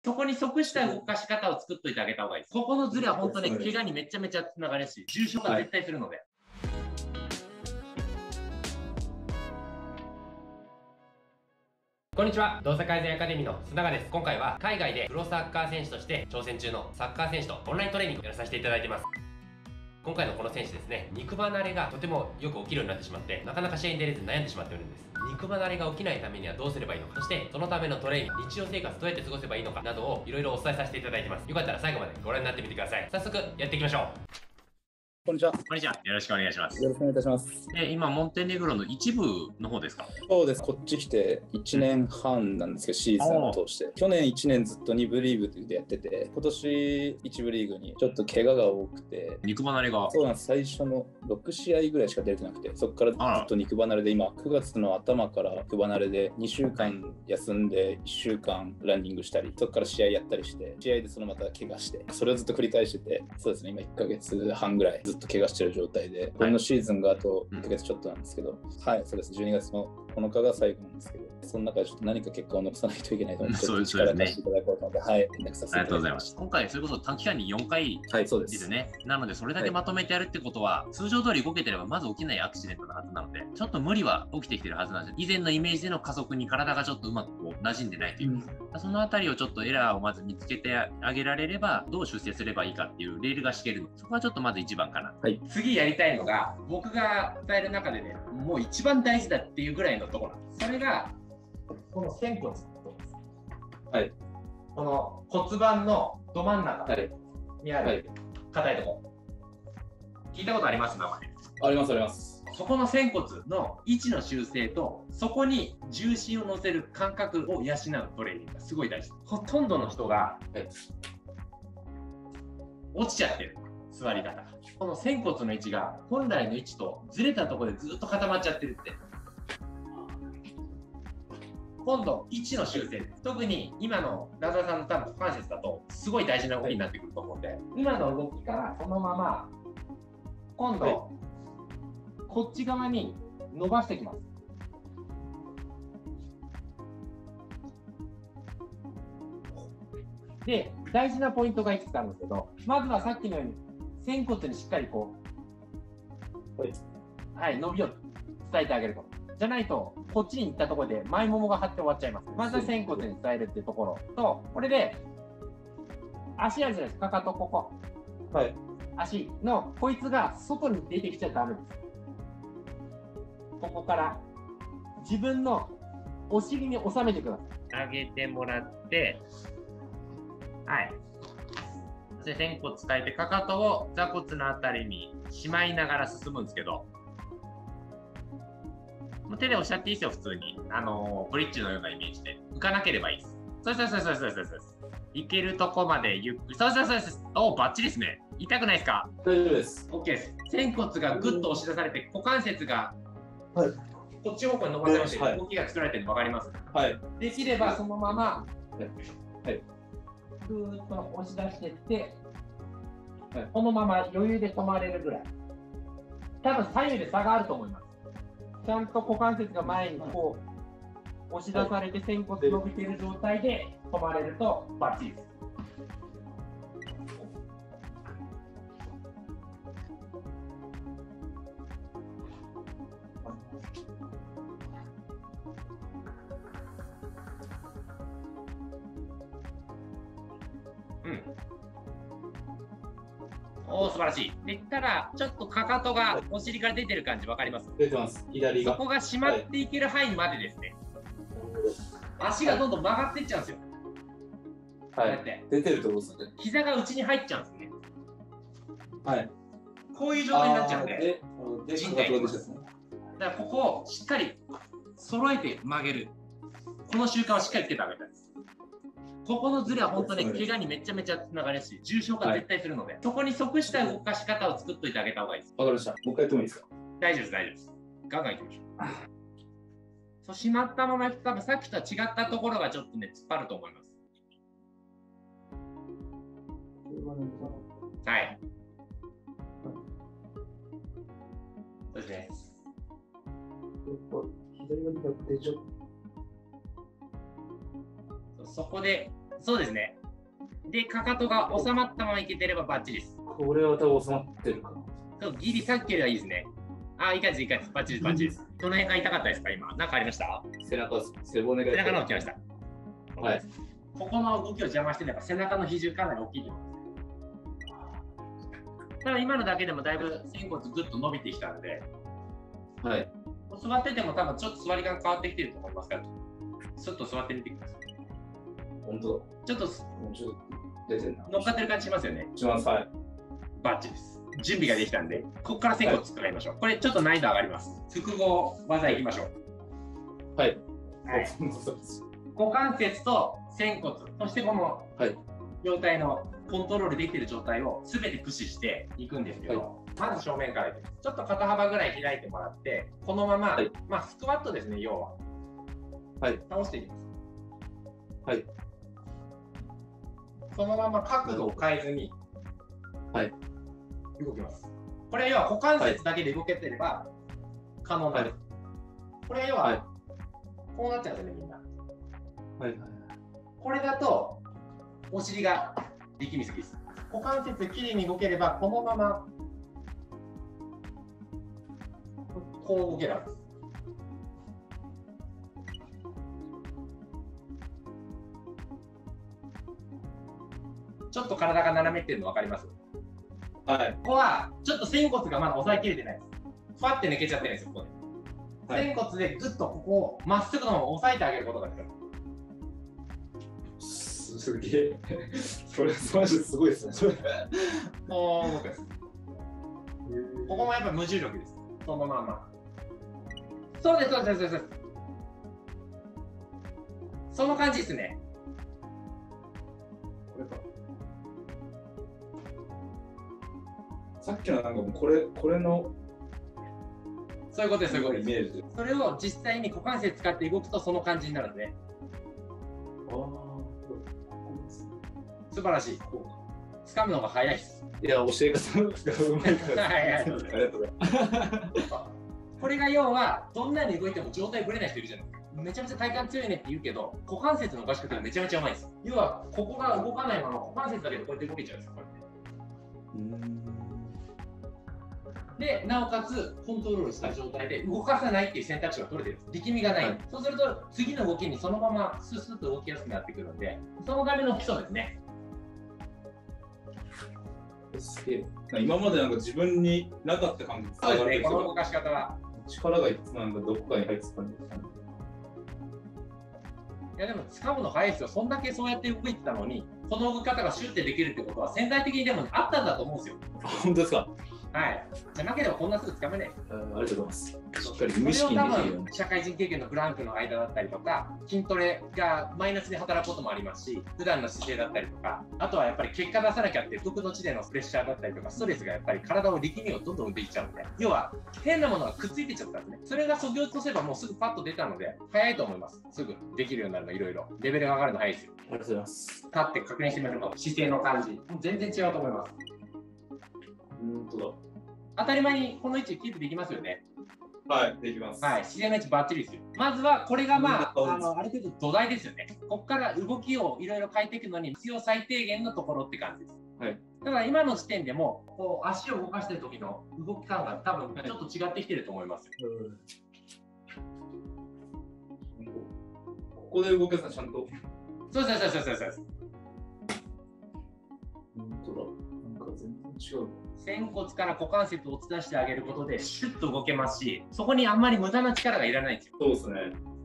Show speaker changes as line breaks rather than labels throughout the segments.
そこに即した動かし方を作っといてあげた方がいいです。ここのズレは本当ね、怪我にめちゃめちゃつながるし、重症化絶対するので。こんにちは、動作改善アカデミーの須永です。今回は海外でプロサッカー選手として挑戦中のサッカー選手とオンライントレーニングをやらさせていただいています。今回のこの選手ですね、肉離れがとてもよく起きるようになってしまって、なかなか試合に出れず悩んでしまっているんです。肉離れが起きないためにはどうすればいいのか、そしてそのためのトレーニング、日常生活どうやって過ごせばいいのかなどをいろいろお伝えさせていただいてます。よかったら最後までご覧になってみてください。早速やっていきましょう。
こんにちは。
こんにちは。よろしくお願いします。
よろしくお願いいたします。
今、モンテネグロの一部の方ですか？
そうです。こっち来て1年半なんですけど、シーズンを通して。去年1年ずっと2部リーグでやってて、今年1部リーグにちょっと怪我が多くて。
肉離れが。
そうなんです。最初の6試合ぐらいしか出てなくて、そこからずっと肉離れで、今、9月の頭から肉離れで2週間休んで、1週間ランニングしたり、そこから試合やったりして、試合でそのまた怪我して、それをずっと繰り返してて、そうですね、今1ヶ月半ぐらいずっと怪我してる状態で、このシーズンがあと1ヶ月ちょっとなんですけど、はい、そうです。12月の9日が最後なんですけど、その中でちょっと何か結果を残さないといけないと思って、
そうです
力
ね。
を貸していただこうと思って、はい、連絡させていただきました。
ありがとうございます。今回、それこそ短期間に4回ですね。なので、それだけまとめてやるってことは、通常通り動けてればまず起きないアクシデントのはずなので、ちょっと無理は起きてきてるはずなんです。以前のイメージでの加速に体がちょっとうまくこう馴染んでないというか、そのあたりをちょっとエラーをまず見つけてあげられれば、どう修正すればいいかっていうレールが敷けるの。そこはちょっとまず一番かな。はい、次やりたいのが、僕が伝える中でね、もう一番大事だっていうぐらいのところなんです。それが、この仙骨のところです。はい。この骨盤のど真ん中にある硬いところ。聞いたことあります？名前。
あります、あります。
そこの仙骨の位置の修正と、そこに重心を乗せる感覚を養うトレーニングがすごい大事。ほとんどの人が、落ちちゃってる。座り方。この仙骨の位置が本来の位置とずれたところでずっと固まっちゃってるって。今度、位置の修正です。特に今のラザーさんの多分股関節だとすごい大事な動きになってくると思うんで、今の動きからそのまま今度、こっち側に伸ばしていきます。で、大事なポイントがいくつかあるんですけど、まずはさっきのように仙骨にしっかりこう、はい、伸びを伝えてあげると。じゃないと、こっちに行ったところで前ももが張って終わっちゃいます。まずは仙骨に伝えるっていうところと、これで足あるじゃないですか、かかとここ。はい。足のこいつが外に出てきちゃダメです。ここから自分のお尻に収めてください。上げてもらって、はい。そして仙骨伝えて、かかとを座骨のあたりにしまいながら進むんですけど、手で押しちゃっていいですよ、普通に。ブリッジのようなイメージで。浮かなければいいです。そう。いけるとこまでゆっくり。そう。お、バッチリですね。痛くないですか？
大丈夫です。
OK です。仙骨がぐっと押し出されて、股関節が、
はい、
こっち方向に伸ばされて、動きが作られてるの分かります？はい。できればそのまま、はい、ぐーっと押し出していって、はい、このまま余裕で止まれるぐらい。多分左右で差があると思います。ちゃんと股関節が前にこう押し出されて仙骨伸びている状態で止まれるとバッチリです。おー、素晴らしい。で、ただ、ちょっとかかとがお尻から出てる感じ分かります？
出てます。左が。
そこが締まっていける範囲までですね。足がどんどん曲がっていっちゃうんですよ。はい。こうやって。
出てるところですね。
膝が内に入っちゃうんですね。はい。こういう状態になっちゃうんで。
人体に。だ
からここをしっかり揃えて曲げる。この習慣をしっかりつけてあげたいです。ここのズレは本当に怪我にめちゃめちゃつながるし、重症化絶対するので、そこに即した動かし方を作っといてあげた方がいいです。
わかりました。もう一回やってもいいですか？
大丈夫です。ガンガンいきましょう。そう、しまったまま多分さっきとは違ったところがちょっとね、突っ張ると思います。はい。そうですね。左側に逆転しちゃう。そこでそうですね。で、かかとが収まったままいけてればバッチリです。
これは多分収まってるかな。
そう、ギリさっきよりはいいですね。あ、いい感じ、いい感じ。バッチリです、バッチリです。どの辺が痛かったですか、今。なんかありました？
背中、背骨が。
背中の起きました。
はい。
ここの動きを邪魔してれば背中の比重かなり大きいと思います。ただ今のだけでもだいぶ仙骨ぐっと伸びてきたので、
はい。
座ってても多分ちょっと座り感変わってきてると思いますから、ちょっと座ってみてください。
本当だ。
ちょっと
出てるな。
乗っかってる感じしますよね。
します。はい。
バッチリです。準備ができたんで、ここから仙骨使いましょう。はい、これちょっと難易度上がります。複合技いきましょう。
はい。
はい、股関節と仙骨、そしてこの状態のコントロールできている状態を全て駆使していくんですけど、はい、まず正面からちょっと肩幅ぐらい開いてもらって、このまま、はい、まあスクワットですね、要は。はい。倒していきます。はい。そのまま角度を変えずに、はい。動きます。これ要は股関節だけで動けてれば可能なんです。はい、これ要は、こうなっちゃうんですよね、みんな。はいはい。これだと、お尻が力みすぎです。股関節きれいに動ければ、このまま、こう動けるんです。ちょっと体が斜めってるの分かります？はい。ここは、ちょっと仙骨がまだ押さえきれてないです。ふわって抜けちゃってるんですよ、ここで。はい、仙骨でぐっとここをまっすぐのまま押さえてあげることができる。すげえ。それマジすごいですね。もう動くです。ここもやっぱ無重力です。そのまま。そうです、そうです、そうです。その感じですね。これか。さっきのなんかもうこれの。そういうことです、そういうことです。イメージ。それを実際に股関節使って動くとその感じになるんで。素晴らしい。掴むのが早いです。いや、教え方がうまいから。はいはい。ありがとうございます。これが要は、どんなに動いても状態ぶれない人いるじゃないですか。めちゃめちゃ体幹強いねって言うけど、股関節の動かし方がめちゃめちゃうまいです。要は、ここが動かないまま、股関節だけでこうやって動けちゃうんですよ、こうやって。で、なおかつコントロールした状態で動かさないっていう選択肢が取れてるんです。力みがない。はい、そうすると、次の動きにそのままスッスッと動きやすくなってくるんで、そのための基礎ですね。
今までなんか自分になかった感じ。
そうですね、この動かし方は。
力がいつなんかどこかに入ってた感じですかね。
いやでも掴むの早いですよ。そんだけそうやって動いてたのに、この動き方がシュッてできるってことは潜在的にでもあったんだと思うんですよ。
本当ですか？
はい。じゃなければこんなすぐ掴めない。
ありがとうございます。しっかり
無意識にできるように。社会人経験のブランクの間だったりとか、筋トレがマイナスに働くこともありますし、普段の姿勢だったりとか、あとはやっぱり結果出さなきゃって不徳の地でのプレッシャーだったりとか、ストレスがやっぱり体を力みをどんどん生んでいっちゃうので、要は変なものがくっついてっちゃったんですね。それがそぎ落とせばもうすぐパッと出たので、早いと思います。すぐできるようになるの、いろいろ。レベルが上がるの早いですよ。
ありがとうございます。
立って確認してみましょうか。姿勢の感じ。全然違うと思います。
本当だ。
当たり前にこの位置キープできますよね。
はい、できます。
はい、自然の位置バッチリですよ。まずはこれがある程度土台ですよね。ここから動きをいろいろ変えていくのに必要最低限のところって感じです。はい。だから今の時点でもこう足を動かしてる時の動き感が多分ちょっと違ってきてると思います。
ここで動けたらちゃんと。
そう。本
当だ。なんか全然違う。
仙骨から股関節を伝してあげることでシュッと動けますし、そこにあんまり無駄な力がいらないんですよ。
そうですね。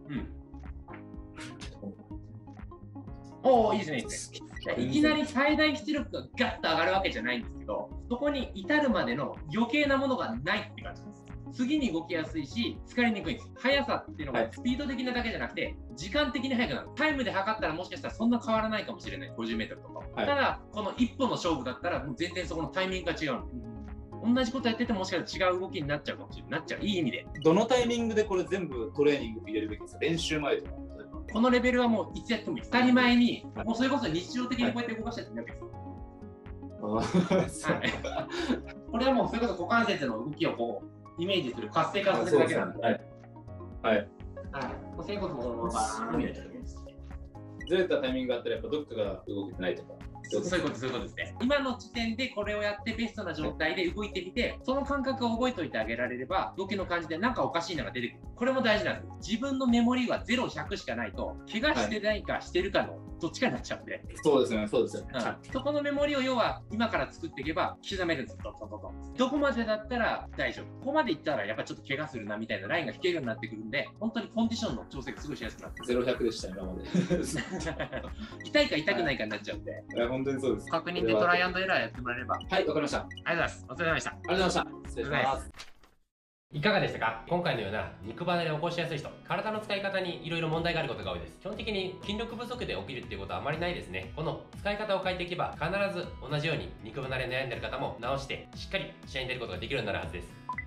おお、いいですね、いいですね。いきなり最大出力がガッと上がるわけじゃないんですけど、そこに至るまでの余計なものがないって感じです。次に動きやすいし、疲れにくいんです。速さっていうのがスピード的なだけじゃなくて、時間的に速くなる。タイムで測ったらもしかしたらそんな変わらないかもしれない。50メートルとか。はい、ただ、この一歩の勝負だったら、もう全然そこのタイミングが違うので。同じことやっててももしかしたら違う動きになっちゃうかもしれない。なっちゃう。いい意味で。
どのタイミングでこれ全部トレーニング入れるべきですか？練習前とか。
このレベルはもういつやってもいい。当たり前に、もうそれこそ日常的にこうやって動かしてやってもいいです。はい、これはもうそれこそ股関節の動きをこうイメージする活性化させるだけなんで。はい。仙骨もこのままバーンみたいな。
ずれたタイミングがあったらやっぱどっかが動けてないとか。
そういうことですね。今の時点でこれをやってベストな状態で動いてみて、その感覚を覚えておいてあげられれば、動きの感じでなんかおかしいのが出てくる。これも大事なんです。自分のメモリは0、100しかないと、怪我してないかしてるかのどっちかになっちゃうんで。
そうですよね、そうですよね。
そこのメモリを要は今から作っていけば刻めるんです。どこまでだったら大丈夫。ここまでいったらやっぱちょっと怪我するなみたいなラインが引けるようになってくるんで、本当にコンディションの調整がすごいしやすくなって。
0、100でした、今まで。
痛いか痛くないかになっちゃうんで。
本当にそうです。
確認でトライアンドエラーやってもらえれば。
はい、わかりました。
ありがとうございます。お疲れ様でした。あ
りがとうございました。失礼します。
いかがでしたか？今回のような肉離れを起こしやすい人、体の使い方にいろいろ問題があることが多いです。基本的に筋力不足で起きるっていうことはあまりないですね。この使い方を変えていけば必ず同じように肉離れ悩んでる方も直してしっかり試合に出ることができるようになるはずです。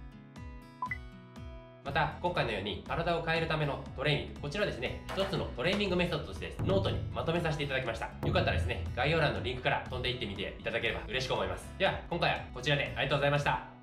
また今回のように体を変えるためのトレーニング、こちらですね、一つのトレーニングメソッドとしてノートにまとめさせていただきました。よかったらですね、概要欄のリンクから飛んでいってみていただければ嬉しく思います。では今回はこちらでありがとうございました。